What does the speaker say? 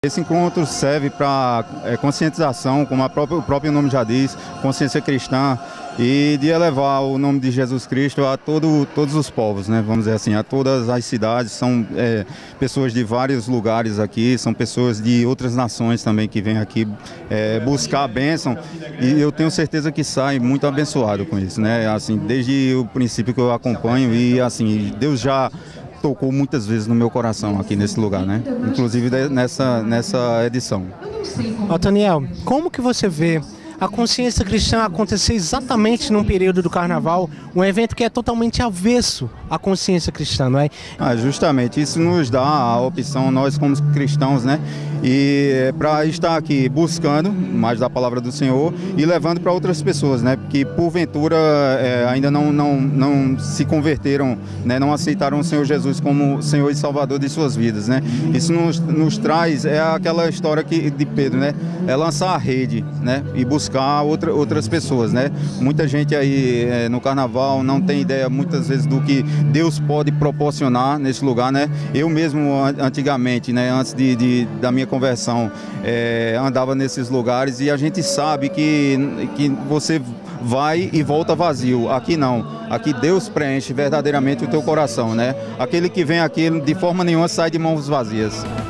Esse encontro serve para conscientização, como o próprio nome já diz, consciência cristã, e de elevar o nome de Jesus Cristo a todos os povos, né? Vamos dizer assim, a todas as cidades. São pessoas de vários lugares aqui, são pessoas de outras nações também que vêm aqui buscar a bênção, e eu tenho certeza que sai muito abençoado com isso, né? Assim, desde o princípio que eu acompanho, e assim, Deus já tocou muitas vezes no meu coração aqui nesse lugar, né? Inclusive nessa edição. Otoniel, como que você vê a consciência cristã acontecer exatamente num período do carnaval, um evento que é totalmente avesso à consciência cristã, não é? Justamente, isso nos dá a opção, nós como cristãos, né? E para estar aqui buscando mais da palavra do Senhor e levando para outras pessoas, né? Que porventura ainda não se converteram, né? Não aceitaram o Senhor Jesus como Senhor e Salvador de suas vidas, né? Isso nos traz, aquela história de Pedro, né? É lançar a rede, né? E buscar outras pessoas, né? Muita gente aí no carnaval não tem ideia muitas vezes do que Deus pode proporcionar nesse lugar, né? Eu mesmo antigamente, né? Antes da minha conversão, andava nesses lugares, e a gente sabe que você vai e volta vazio. Aqui não. Aqui Deus preenche verdadeiramente o teu coração, né? Aquele que vem aqui de forma nenhuma sai de mãos vazias.